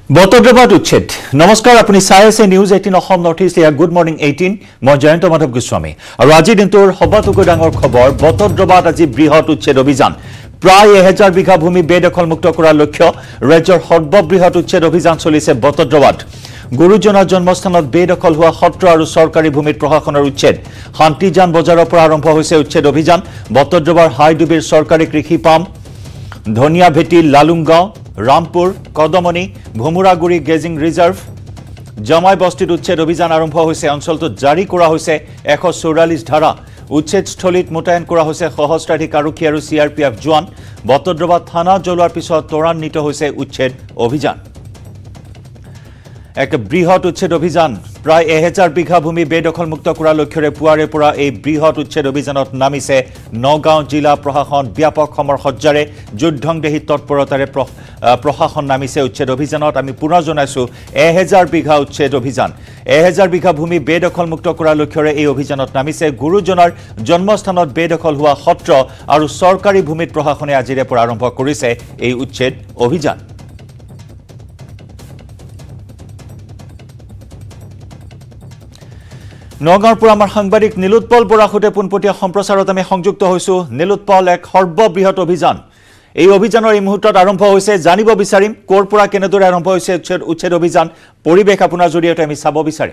Batadrava Uched. Namaskar, apuni sai ase News18 Assam Northeast ya Good Morning 18. Moi Jayanta Madhav Goswami. Aru aji dintor hobatuko dangor khobor Batadravat aji brihot uched obhijan. Pray 1000 bigha bhumi bedokhl mukto korar lokkho rajyor সর্ববৃহৎ uched obhijan চলিছে Batadravat. গুৰুজনাৰ জন্মস্থানত বেদখল হোৱা সত্ৰ আৰু চৰকাৰী ভূমিত প্ৰশাসনৰ উচ্ছেদ শান্তিজান বজাৰৰ পৰা আৰম্ভ হৈছে উচ্ছেদ অভিযান বটদ্ৰৱাৰ হাইডুবিৰ চৰকাৰী কৃষি পাম ধনিয়া ভেটি লালুংগাঁও ৰামপুৰ কদমনি ভুমুৰাগুৰি গেজিং ৰিজাৰ্ভ জামাই বস্তিত উচ্ছেদ অভিযান আৰম্ভ হৈছে অঞ্চলটোত জাৰি কৰা হৈছে 144 ধাৰা উচ্ছেদস্থলীত মোতায়েন কৰা হৈছে সহস্ৰাধিক আৰক্ষী আৰু সিআৰপিএফ জোৱান বটদ্ৰৱা থানা জ্বলোৱাৰ পিছত ত্বৰান্বিত হৈছে উচ্ছেদ অভিযান এক বৃহৎ উচ্ছেদ অভিযান প্ৰায় 1000 বিঘা ভূমি বেদখল মুক্ত কৰাৰ লক্ষ্যৰে পুৱাৰে পৰা এই বৃহৎ উচ্ছেদ অভিযানত নামিছে নগাঁও জিলা প্ৰশাসন ব্যাপক সমৰসজ্জাৰে যুদ্ধংদেহী তৎপৰতাৰে প্ৰশাসন নামিছে উচ্ছেদ অভিযানত আমি পুনৰ জনাইছো 1000 বিঘা উচ্ছেদ অভিযান 1000 বিঘা ভূমি বেদখল মুক্ত কৰাৰ লক্ষ্যৰে এই অভিযানত নামিছে গুৰুজনাৰ জন্মস্থানত বেদখল হোৱা সত্ৰ আৰু চৰকাৰী ভূমিত প্ৰশাসনে আজিৰে পৰা আৰম্ভ কৰিছে এই উচ্ছেদ অভিযান নগাঁৱৰ পৰা আমাৰ সাংবাদিক নীলোৎপল বৰাখুটে পুনপটীয়া সম্প্ৰচাৰত আমি সংযুক্ত হৈছো নীলোৎপল এক সৰ্ববৃহৎ অভিযান এই অভিযানৰ এই মুহূৰ্তত আৰম্ভ হৈছে জানিব বিচাৰিম কোৰ পৰা কেনেদৰে আৰম্ভ হৈছে উচ্ছেদ অভিযান পৰিবেশ আপোনাৰ জৰিয়তে আমি চাব বিচাৰিম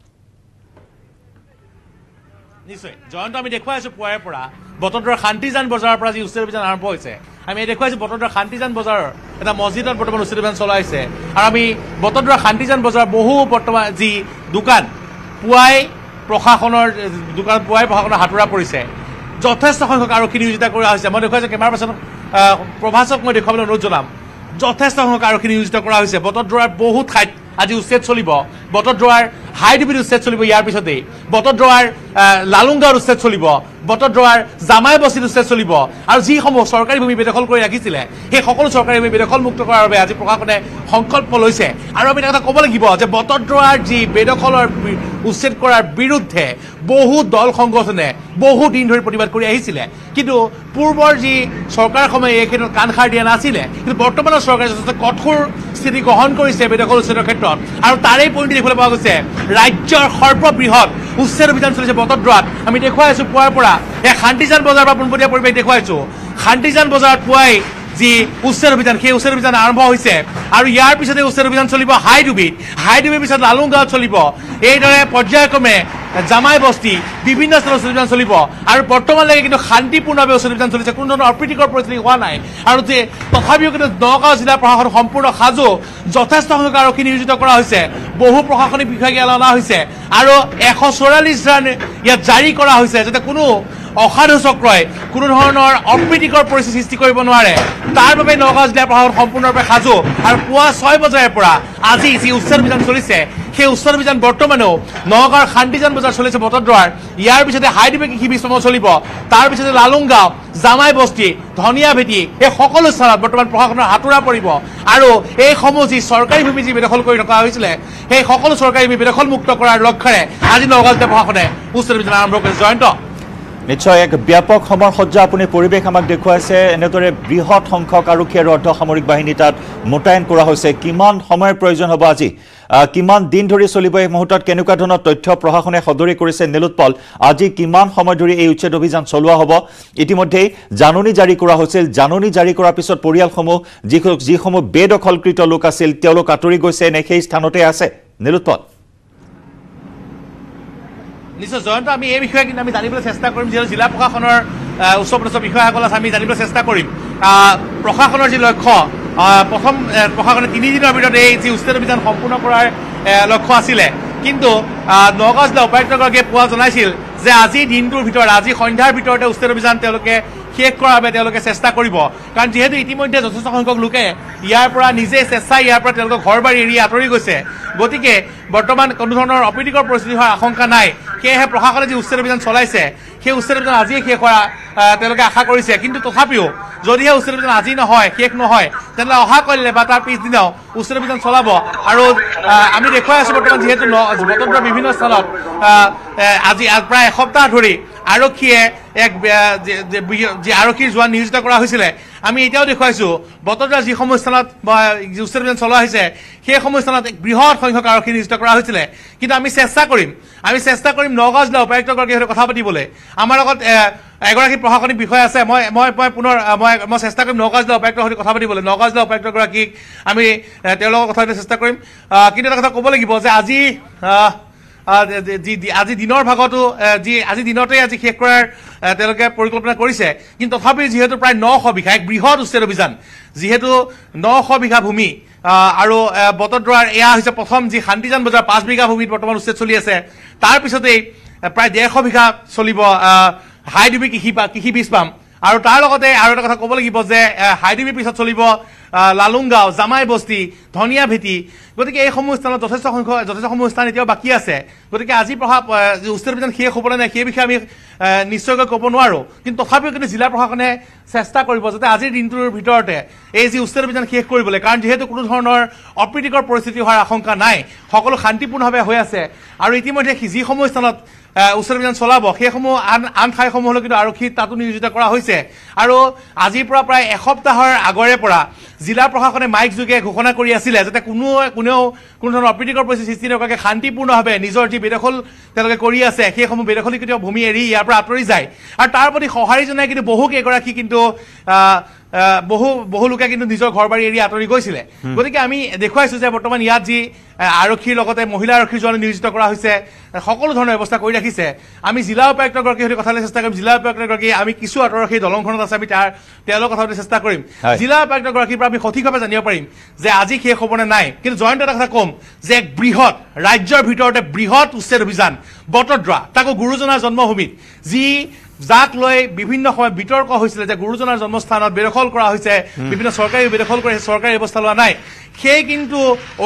নিশ্চয় জয়ন্ত আমি দেখুৱাই আছো পুৱাৰে পৰা বটদ্ৰৱাৰ শান্তিজান বজাৰৰ পৰা যি উচ্ছেদ অভিযান আৰম্ভ হৈছে আমি দেখুৱাইছো বটদ্ৰৱাৰ শান্তিজান বজাৰৰ এটা মছজিদত বৰ্তমান উচ্ছেদ অভিযান চলাইছে আৰু আমি বটদ্ৰৱাৰ শান্তিজান বজাৰৰ বহু বৰ্তমান যি দোকান পুৱাই প্ৰশাসনৰ দোকান পুৱাই প্ৰশাসনৰ হাতুৰা পৰিছে যথেষ্ট সংখ্যক আৰক্ষী নিয়োজিত কৰা হৈছে মই দেখুৱাইছো কেমেৰা পাৰ্চন প্ৰভাসক মই দেখুৱাবলৈ অনুৰোধ জনাম যথেষ্ট সংখ্যক আৰক্ষী নিয়োজিত কৰা হৈছে বটদ্ৰৱাৰ বহু ঠাইত আজি উচ্ছেদ চলিব বটদ্ৰৱাৰ হাইডুবিৰ উচ্ছেদ চলিব ইয়াৰ পিছতেই বটদ্ৰৱাৰ লালুংগাঁৱৰ উচ্ছেদ চলিব বটদ্ৰৱাৰ জামাই বস্তিত উচ্ছেদ চলিব আৰু যিসমূহ চৰকাৰী ভূমি বেদখল কৰি ৰাখিছিলে সেই সকলো চৰকাৰী ভূমি বেদখল মুক্ত কৰাৰ বাবে আজি প্ৰশাসনে সংকল্প লৈছে আৰু আমি এটা ক'ব লাগিব যে বটদ্ৰৱাৰ যি বেদখলৰ উচ্ছেদ কৰাৰ বিৰুদ্ধে বহু দল সংগঠনে বহু দিন ধৰি প্ৰতিবাদ কৰি আহিছিলে কিন্তু পূৰ্বৰ যি চৰকাৰ সময়ে এই ক্ষেত্ৰত কাণ সাৰ দিয়া নাছিলে কিন্তু বৰ্তমানৰ চৰকাৰে যথেষ্ট কঠোৰ স্থিতি গ্ৰহণ কৰিছে বেদখল উচ্ছেদৰ ক্ষেত্ৰত আৰু তাৰেই পৰিণতি দেখিবলৈ পোৱা গৈছে ৰাজ্যৰ সৰ্ববৃহৎ উচ্ছেদ অভিযান চলিছে বটদ্ৰৱাত আমি দেখুৱাই আছো পুৱাৰ পৰা এই শান্তিজান বজাৰৰ পৰা পোনপটীয়া পৰিৱেশ দেখুৱাইছো শান্তিজান বজাৰত পুৱাই যি উচ্ছেদ অভিযান সেই উচ্ছেদ অভিযান আৰম্ভ হৈছে আৰু ইয়াৰ পিছতে উচ্ছেদ অভিযান চলিব হাইডুবিৰ পিছত লালুংগাঁৱত চলিব এইদৰে পৰ্যায়ক্ৰমে জামাই বস্তি বিভিন্ন স্থানত উচ্ছেদ অভিযান চলিব আৰু বৰ্তমানলৈকে কিন্তু শান্তিপূৰ্ণভাৱে উচ্ছেদ অভিযান চলিছে কোনো ধৰণৰ অপ্ৰীতিকৰ পৰিস্থিতি হোৱা নাই আৰু যে তথাপিও কিন্তু নগাঁও জিলা প্ৰশাসন সম্পূৰ্ণ সাজু যথেষ্ট সংখ্যক আৰক্ষী নিয়োজিত কৰা হৈছে বহু প্ৰশাসনিক বিষয়াক অনা হৈছে আৰু 144 ধাৰা ইয়াত জাৰি কৰা হৈছে যাতে কোনো অসাধু চক্ৰই কোনো ধৰণৰ অপ্ৰীতিকৰ পৰিস্থিতি সৃষ্টি কৰিব নোৱাৰে তাৰ বাবে নগাঁও জিলা প্ৰশাসন সম্পূৰ্ণৰূপে সাজু আৰু পুৱা 6 বজাৰ পৰা আজি যি উচ্ছেদ অভিযান চলিছে সেই উচ্ছেদ অভিযান বৰ্তমানেও নগাঁৱৰ শান্তিজান বজাৰ চলিছে বটদ্ৰৱাৰ ইয়াৰ পিছতে হাইডুবি কৃষি বিস্তাৰ চলিব তাৰ পিছতে লালুংগাঁও জামাই বস্তি ধনিয়া ভেটি এই সকলো স্থানত বৰ্তমান প্ৰশাসনৰ হাতুৰা পৰিব আৰু এই সমূহ যি চৰকাৰী ভূমি যি বেদখল কৰি ৰখা হৈছিলে সেই সকলো চৰকাৰী ভূমি বেদখল মুক্ত কৰাৰ লক্ষ্যৰে আজি নগাঁও জিলা প্ৰশাসনে উচ্ছেদ অভিযান আৰম্ভ কৰিছে জয়ন্ত নিশ্চয় এক ব্যাপক সমৰসজ্জা আপুনি পৰিৱেশ আমাক দেখুৱাইছে এনেদৰে বৃহৎ সংখ্যক আৰক্ষী আৰু অৰ্ধসামৰিক বাহিনী তাত মোতায়েন কৰা হৈছে কিমান সময়ৰ প্ৰয়োজন হ'ব আজি কিমান দিন ধৰি চলিব এই মুহূৰ্তত কেনেকুৱা ধৰণৰ তথ্য প্ৰশাসনে সদৰি কৰিছে নীলোৎপল আজি কিমান সময় ধৰি এই উচ্ছেদ অভিযান চলোৱা হ'ব ইতিমধ্যে জাননী জাৰি কৰা হৈছিল জাননী জাৰি কৰাৰ পিছত পৰিয়ালসমূহ যিসমূহ বেদখলকৃত লোক আছিল তেওঁলোক আঁতৰি গৈছে নে সেই স্থানতে আছে নীলোৎপল নিশ্চয় জয়ন্ত আমি এই বিষয়ে কিন্তু আমি জানিবলৈ চেষ্টা কৰিম যিহেতু জিলা প্ৰশাসনৰ উচ্চপদস্থ বিষয়াসকল আছে আমি জানিবলৈ চেষ্টা কৰিম প্ৰশাসনৰ যি লক্ষ্য প্ৰথম প্ৰশাসনে 3 দিনৰ ভিতৰত এই যি উচ্ছেদ অভিযান সম্পূৰ্ণ কৰাৰ লক্ষ্য আছিলে কিন্তু নগাঁও জিলা উপায়ুক্তগৰাকীয়ে পুৱা জনাইছিল যে আজি দিনটোৰ ভিতৰত আজি সন্ধ্যাৰ ভিতৰতে উচ্ছেদ অভিযান তেওঁলোকে শেষ কৰাৰ বাবে তেওঁলোকে চেষ্টা কৰিব কাৰণ যিহেতু ইতিমধ্যে যথেষ্ট সংখ্যক লোকে ইয়াৰ পৰা নিজে স্বেচ্ছাই ইয়াৰ পৰা তেওঁলোকৰ ঘৰ বাৰী এৰি আঁতৰি গৈছে গতিকে বৰ্তমান কোনো ধৰণৰ অপ্ৰীতিকৰ পৰিস্থিতি হোৱাৰ আশংকা নাই সেয়েহে প্ৰশাসনে যি উচ্ছেদ অভিযান চলাইছে সেই উচ্ছেদ অভিযান আজিয়ে শেষ কৰা তেওঁলোকে আশা কৰিছে কিন্তু তথাপিও যদিহে উচ্ছেদ অভিযান আজি নহয় শেষ নহয় তেনেহ'লে অহা কাইলৈ বা তাৰ পিছদিনাও উচ্ছেদ অভিযান চলাব আৰু আমি দেখুৱাই আছো বৰ্তমান যিহেতু বটদ্ৰৱাৰ বিভিন্ন স্থানত আজি প্ৰায় এসপ্তাহ ধৰি আৰক্ষীয়ে এক যে আৰক্ষীৰ জোৱান নিয়োজিত কৰা হৈছিলে আমি এতিয়াও দেখুৱাইছো বটদ্ৰা যিসমূহ স্থানত উচ্ছেদ অভিযান চলোৱা হৈছে সেইসমূহ স্থানত বৃহৎ সংখ্যক আৰক্ষী নিয়োজিত কৰা হৈছিলে কিন্তু আমি চেষ্টা কৰিম নগাঁও জিলা উপায়ুক্তগৰাকীৰ সৈতে কথা পাতিবলৈ আমাৰ লগত এগৰাকী প্ৰশাসনিক বিষয় আছে মই পুনৰ মই চেষ্টা কৰিম নগাঁও জিলা উপায়ুক্তৰ সৈতে কথা পাতিবলৈ নগাঁও জিলা উপায়ুক্তগৰাকীক আমি তেওঁলোকৰ কথা পাতিবলৈ চেষ্টা কৰিম কিন্তু এটা কথা ক'ব লাগিব যে আজি দিনৰ ভাগতো আজি দিনতে আজি শেষ কৰাৰ তেওঁলোকে পৰিকল্পনা কৰিছে কিন্তু তথাপিও যিহেতু প্ৰায় 900 বিঘা এক বৃহৎ উচ্ছেদ অভিযান যিহেতু 900 বিঘা ভূমি আৰু বটদ্ৰাৰ এয়া হৈছে প্ৰথম যি শান্তিজান বজাৰ 5 বিঘা ভূমিত বৰ্তমান উচ্ছেদ চলি আছে তাৰ পিছতেই প্ৰায় 150 বিঘা চলিব হাইডুবি কৃষি বীজ পাম আৰু তাৰ লগতে আৰু এটা কথা ক'ব লাগিব যে হাইডুবিৰ পিছত চলিব লালুংগাঁও জামাই বস্তি ধনিয়া ভেটি গতিকে এইসমূহ স্থানত যথেষ্টসমূহ স্থান এতিয়াও বাকী আছে গতিকে আজি উচ্ছেদ অভিযান শেষ হ'বলৈ নাই সেই বিষয়ে আমি নিশ্চয়কৈ ক'ব নোৱাৰোঁ কিন্তু তথাপিও কিন্তু জিলা প্ৰশাসনে চেষ্টা কৰিব যাতে আজিৰ দিনটোৰ ভিতৰতে এই যি উচ্ছেদ অভিযান শেষ কৰিবলৈ কাৰণ যিহেতু কোনো ধৰণৰ অপ্ৰীতিকৰ পৰিস্থিতি হোৱাৰ আশংকা নাই সকলো শান্তিপূৰ্ণভাৱে হৈ আছে আৰু ইতিমধ্যে যিসমূহ স্থানত উচ্ছেদ অভিযান চলাব সেইসমূহ আন ঠাইসমূহলৈ কিন্তু আৰক্ষী তাতো নিয়োজিত কৰা হৈছে আৰু আজিৰ পৰা প্ৰায় এসপ্তাহৰ আগৰে পৰা জিলা প্ৰশাসনে মাইক যোগে ঘোষণা কৰি আছিলে যাতে কোনো ধৰণৰ অপ্ৰীতিকৰ পৰিস্থিতি সৃষ্টি নকৰাকৈ শান্তিপূৰ্ণভাৱে নিজৰ যি বেদখল তেওঁলোকে কৰি আছে সেইসমূহ বেদখলীকৃত ভূমি এৰি ইয়াৰ পৰা আঁতৰি যায় আৰু তাৰ প্ৰতি সঁহাৰি জনাই কিন্তু বহুকেইগৰাকী কিন্তু বহু লোকে কিন্তু নিজৰ ঘৰ বাৰী এৰি আঁতৰি গৈছিলে গতিকে আমি দেখুৱাইছো যে বৰ্তমান ইয়াত যি আৰক্ষীৰ লগতে মহিলা আৰক্ষীৰ জোৱান নিয়োজিত কৰা হৈছে সকলো ধৰণৰ ব্যৱস্থা কৰি ৰাখিছে আমি জিলা উপায়ুক্তগৰাকীৰ সৈতে কথা পাতিবলৈ চেষ্টা কৰিম জিলা উপায়ুক্তগৰাকী আমি কিছু আঁতৰৰ সেই দলংখনত আছে আমি তেওঁলোকৰ কথা পাতিবলৈ চেষ্টা কৰিম জিলা উপায়ুক্তগৰাকীৰ পৰা আমি সঠিকভাৱে জানিব পাৰিম যে আজি শেষ হ'বনে নাই কিন্তু জয়ন্ত এটা কথা ক'ম যে এক বৃহৎ ৰাজ্যৰ ভিতৰতে বৃহৎ উচ্ছেদ অভিযান বটদ্ৰা তাকো গুৰুজনাৰ জন্মভূমিত যাক লৈ বিভিন্ন সময় বিতৰ্ক হৈছিলে যে গুৰুজনাৰ জন্মস্থানত বেদখল কৰা হৈছে বিভিন্ন চৰকাৰী বেদখল কৰি চৰকাৰী ব্যৱস্থা লোৱা নাই সেই কিন্তু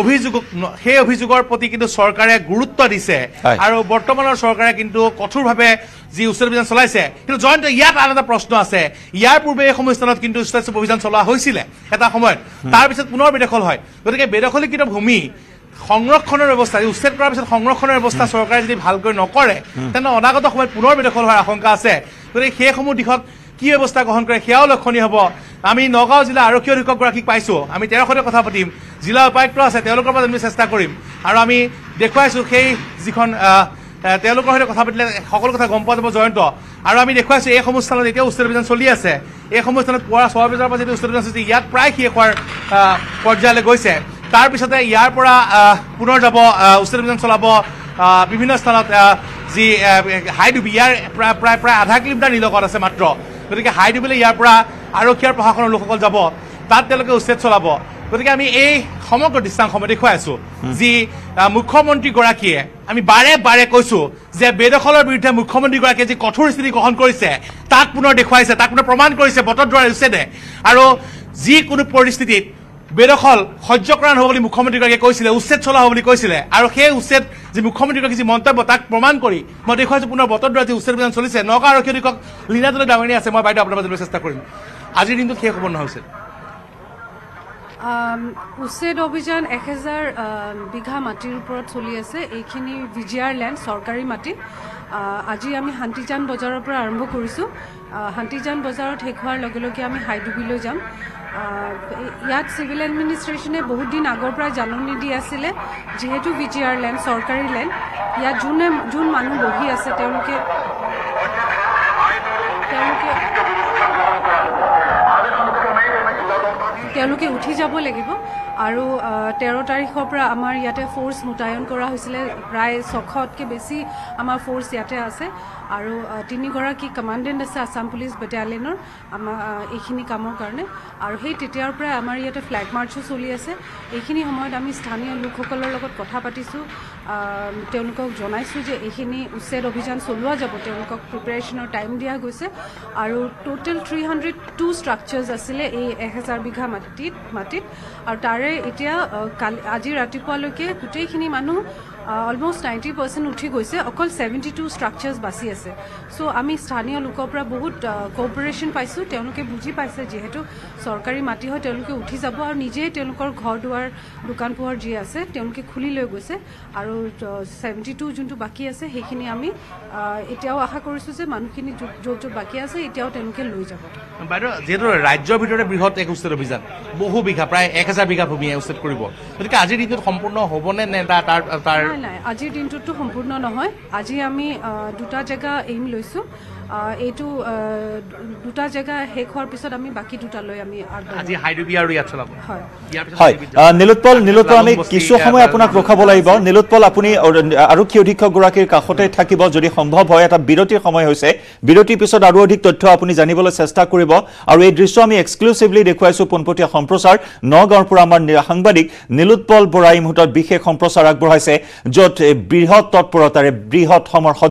সেই অভিযোগৰ প্ৰতি কিন্তু চৰকাৰে গুৰুত্ব দিছে আৰু বৰ্তমানৰ চৰকাৰে কিন্তু কঠোৰভাৱে যি উচ্ছেদ অভিযান চলাইছে কিন্তু জয়ন্ত ইয়াত আন এটা প্ৰশ্ন আছে ইয়াৰ পূৰ্বে এই সময়স্থানত কিন্তু উচ্ছেদ অভিযান চলোৱা হৈছিলে এটা সময়ত তাৰপিছত পুনৰ বেদখল হয় গতিকে বেদখলীকৃত ভূমি সংৰক্ষণৰ ব্যৱস্থা উচ্ছেদ কৰাৰ পিছত সংৰক্ষণৰ ব্যৱস্থা চৰকাৰে যদি ভালকৈ নকৰে তেনে অনাগত সময়ত পুনৰ বেদখল হোৱাৰ আশংকা আছে গতিকে সেইসমূহ দিশত কি ব্যৱস্থা গ্ৰহণ কৰে সেয়াও লক্ষণীয় হ'ব আমি নগাঁও জিলা আৰক্ষী অধীক্ষকগৰাকীক পাইছোঁ আমি তেওঁৰ সৈতে কথা পাতিম জিলা উপায়ুক্ত আছে তেওঁলোকৰ পৰা জানিবলৈ চেষ্টা কৰিম আৰু আমি দেখুৱাইছোঁ সেই যিখন তেওঁলোকৰ সৈতে কথা পাতিলে সকলো কথা গম পোৱা যাব জয়ন্ত আৰু আমি দেখুৱাইছোঁ এইসমূহ স্থানত এতিয়া উচ্ছেদ অভিযান চলি আছে এইসমূহ স্থানত পুৱা 6 বজাৰ পৰা যেতিয়া উচ্ছেদ অভিযান চলিছে ইয়াত প্ৰায় শেষ হোৱাৰ পৰ্যায়লৈ গৈছে তাৰপিছতে ইয়াৰ পৰা পুনৰ যাব উচ্ছেদ অভিযান চলাব বিভিন্ন স্থানত যি হাইডুবি ইয়াৰ প্ৰায় আধা কিলোমিটাৰ নিলগত আছে মাত্ৰ গতিকে হাইডুবিলৈ ইয়াৰ পৰা আৰক্ষী আৰু প্ৰশাসনৰ লোকসকল যাব তাত তেওঁলোকে উচ্ছেদ চলাব গতিকে আমি এই সমগ্ৰ দৃশ্যাংশ দেখুৱাই আছো যি মুখ্যমন্ত্ৰীগৰাকীয়ে আমি বাৰে বাৰে কৈছো যে বেদখলৰ বিৰুদ্ধে মুখ্যমন্ত্ৰীগৰাকীয়ে যি কঠোৰ স্থিতি গ্ৰহণ কৰিছে তাক পুনৰ দেখুৱাইছে তাক পুনৰ প্ৰমাণ কৰিছে বটদ্ৰাৰ উচ্ছেদে আৰু যিকোনো পৰিস্থিতিত বেদখল সহ্য কৰা নহ'ব বুলি মুখ্যমন্ত্ৰীগৰাকীয়ে কৈছিলে উচ্ছেদ চলা হ'ব বুলি কৈছিলে আৰু সেই উচ্ছেদ যি মুখ্যমন্ত্ৰীগৰাকী যি মন্তব্য তাক প্ৰমাণ কৰি মই দেখুৱাইছোঁ পুনৰ বটদ্ৰাৰ যি উচ্ছেদ অভিযান চলিছে নগাঁও আৰক্ষী অধীক্ষক লীনা দলে ডাঙৰীয়া আছে মই বাইদেউ আপোনাৰ মাজলৈ চেষ্টা কৰিম আজিৰ দিনটোত শেষ হ'ব নহয় উচ্ছেদ উচ্ছেদ অভিযান 1000 বিঘা মাটিৰ ওপৰত চলি আছে এইখিনি ভিজিআৰ লেণ্ড চৰকাৰী মাটি আজি আমি শান্তিজান বজাৰৰ পৰা আৰম্ভ কৰিছোঁ শান্তিজান বজাৰত শেষ হোৱাৰ লগে লগে আমি হাইডুবিলৈ যাম ইয়াত চিভিল এডমিনিষ্ট্ৰেশ্যনে বহুত দিন আগৰ পৰা জাননী দি আছিলে যিহেতু ভিজিআৰ লেণ্ড চৰকাৰী লেণ্ড ইয়াত যোন মানুহ বহি আছে তেওঁলোকে উঠি যাব লাগিব আৰু 13 তাৰিখৰ পৰা আমাৰ ইয়াতে ফ'ৰ্চ মুতায়ন কৰা হৈছিলে প্ৰায় 600তকৈ বেছি আমাৰ ফ'ৰ্চ ইয়াতে আছে আৰু 3 গৰাকী কমাণ্ডেণ্ট আছে আছাম পুলিচ বেটালিয়নৰ আমাৰ এইখিনি কামৰ কাৰণে আৰু সেই তেতিয়াৰ পৰা আমাৰ ইয়াতে ফ্লেগ মাৰ্চো চলি আছে এইখিনি সময়ত আমি স্থানীয় লোকসকলৰ লগত কথা পাতিছোঁ তেওঁলোকক জনাইছোঁ যে এইখিনি উচ্ছেদ অভিযান চলোৱা যাব তেওঁলোকক প্ৰিপেৰেশ্যনৰ টাইম দিয়া গৈছে আৰু টোটেল 302 ষ্ট্ৰাকচাৰ্ছ আছিলে এই 1000 বিঘা মাটিত আৰু তাৰে এতিয়া আজি ৰাতিপুৱালৈকে গোটেইখিনি মানুহ অলমোষ্ট 90% উঠি গৈছে অকল 72 ষ্ট্ৰাকচাৰ্ছ বাছি আছে সো আমি স্থানীয় লোকৰ পৰা বহুত কোঅপাৰেশ্যন পাইছোঁ তেওঁলোকে বুজি পাইছে যেহেতু চৰকাৰী মাটি হয় তেওঁলোকে উঠি যাব আৰু নিজে তেওঁলোকৰ ঘৰ দুৱাৰ দোকান পোহাৰ যি আছে তেওঁলোকে খুলি লৈ গৈছে আৰু 72 যোনটো বাকী আছে সেইখিনি আমি এতিয়াও আশা কৰিছোঁ যে মানুহখিনি য'ত বাকী আছে এতিয়াও তেওঁলোকে লৈ যাব বাইদেউ যেহেতু ৰাজ্যৰ ভিতৰতে বৃহৎ এক উচ্ছেদ অভিযান বহু বিঘা প্ৰায় 1000 বিঘা ভূমি উচ্ছেদ কৰিব গতিকে আজিৰ দিনটোত সম্পূৰ্ণ হ'বনে নে তাৰ নাই আজিৰ দিনটোতো সম্পূৰ্ণ নহয় আজি আমি দুটা জেগা এইম লৈছোঁ এইটো দুটা জেগা শেষ হোৱাৰ পিছত আমি বাকী দুটা লৈ আমি আজি হাইডুবি আৰু ইয়াত চলাব হয় হয় নীলোৎপল আমি কিছু সময় আপোনাক ৰখাব লাগিব নীলোৎপল আপুনি আৰক্ষী অধীক্ষক গৰাকীৰ কাষতে থাকিব যদি সম্ভৱ হয় এটা বিৰতিৰ সময় হৈছে বিৰতিৰ পিছত আৰু অধিক তথ্য আপুনি জানিবলৈ চেষ্টা কৰিব আৰু এই দৃশ্য আমি এক্সক্লুসিভলি দেখুৱাইছো পোনপটীয়া সম্প্ৰচাৰ নগাঁৱৰ পৰা আমাৰ সাংবাদিক নীলোৎপল বৰাই মুহূৰ্তত বিশেষ সম্প্ৰচাৰ আগবঢ়াইছে য'ত বৃহৎ তৎপৰতাৰে বৃহৎ সমৰ